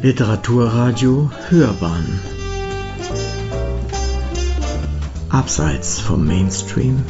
Literaturradio Hörbahn Abseits vom Mainstream.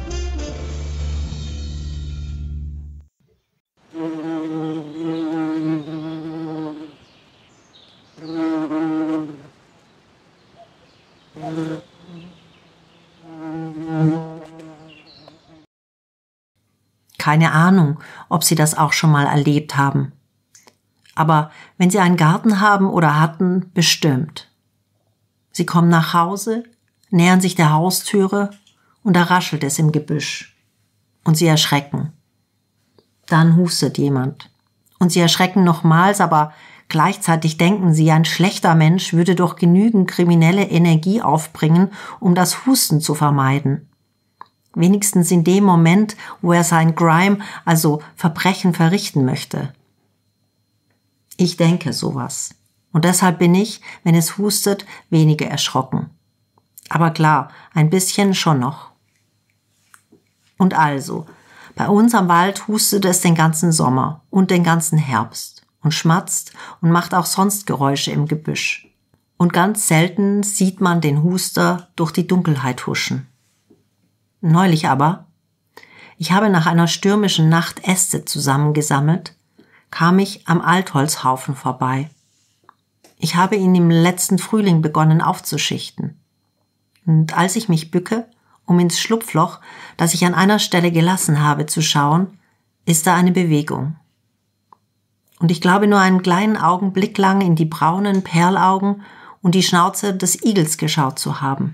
Keine Ahnung, ob Sie das auch schon mal erlebt haben. Aber wenn Sie einen Garten haben oder hatten, bestimmt. Sie kommen nach Hause, nähern sich der Haustüre und da raschelt es im Gebüsch. Und Sie erschrecken. Dann hustet jemand. Und Sie erschrecken nochmals, aber gleichzeitig denken Sie, ein schlechter Mensch würde doch genügend kriminelle Energie aufbringen, um das Husten zu vermeiden. Wenigstens in dem Moment, wo er sein Crime, also Verbrechen, verrichten möchte. Ich denke sowas. Und deshalb bin ich, wenn es hustet, weniger erschrocken. Aber klar, ein bisschen schon noch. Und also, bei uns am Wald hustet es den ganzen Sommer und den ganzen Herbst und schmatzt und macht auch sonst Geräusche im Gebüsch. Und ganz selten sieht man den Huster durch die Dunkelheit huschen. Neulich aber, ich habe nach einer stürmischen Nacht Äste zusammengesammelt, kam ich am Altholzhaufen vorbei. Ich habe ihn im letzten Frühling begonnen aufzuschichten. Und als ich mich bücke, um ins Schlupfloch, das ich an einer Stelle gelassen habe, zu schauen, ist da eine Bewegung. Und ich glaube nur einen kleinen Augenblick lang in die braunen Perlaugen und die Schnauze des Igels geschaut zu haben.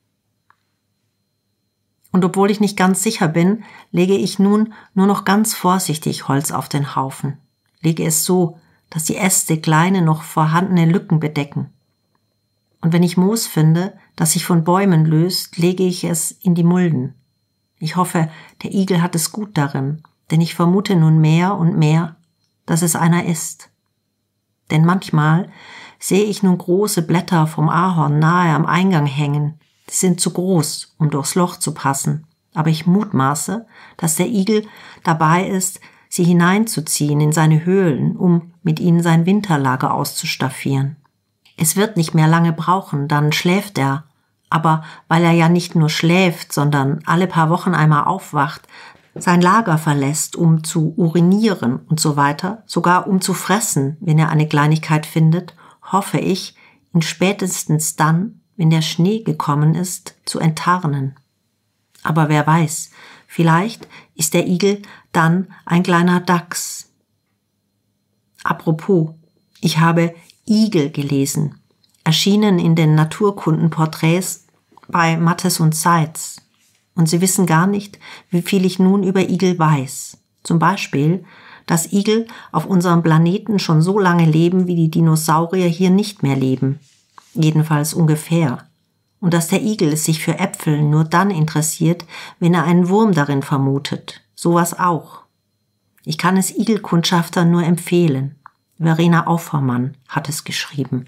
Und obwohl ich nicht ganz sicher bin, lege ich nun nur noch ganz vorsichtig Holz auf den Haufen. Lege es so, dass die Äste kleine, noch vorhandene Lücken bedecken. Und wenn ich Moos finde, das sich von Bäumen löst, lege ich es in die Mulden. Ich hoffe, der Igel hat es gut darin, denn ich vermute nun mehr und mehr, dass es einer ist. Denn manchmal sehe ich nun große Blätter vom Ahorn nahe am Eingang hängen. Die sind zu groß, um durchs Loch zu passen, aber ich mutmaße, dass der Igel dabei ist, sie hineinzuziehen in seine Höhlen, um mit ihnen sein Winterlager auszustaffieren. Es wird nicht mehr lange brauchen, dann schläft er, aber weil er ja nicht nur schläft, sondern alle paar Wochen einmal aufwacht, sein Lager verlässt, um zu urinieren und so weiter, sogar um zu fressen, wenn er eine Kleinigkeit findet, hoffe ich, ihn spätestens dann, wenn der Schnee gekommen ist, zu enttarnen. Aber wer weiß, vielleicht ist der Igel dann ein kleiner Dachs. Apropos, ich habe Igel gelesen, erschienen in den Naturkundenporträts bei Mattes und Seitz. Und Sie wissen gar nicht, wie viel ich nun über Igel weiß. Zum Beispiel, dass Igel auf unserem Planeten schon so lange leben, wie die Dinosaurier hier nicht mehr leben. Jedenfalls ungefähr. Und dass der Igel sich für Äpfel nur dann interessiert, wenn er einen Wurm darin vermutet. Sowas auch. Ich kann es Igelkundschaftern nur empfehlen. Verena Aufermann hat es geschrieben.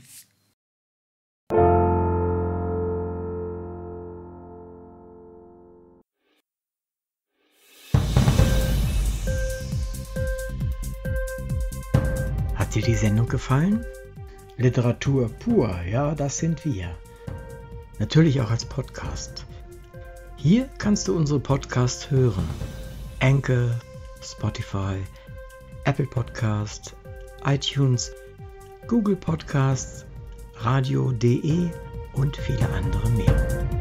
Hat dir die Sendung gefallen? Literatur pur, ja, das sind wir. Natürlich auch als Podcast. Hier kannst du unsere Podcasts hören. Anchor, Spotify, Apple Podcast, iTunes, Google Podcasts, radio.de und viele andere mehr.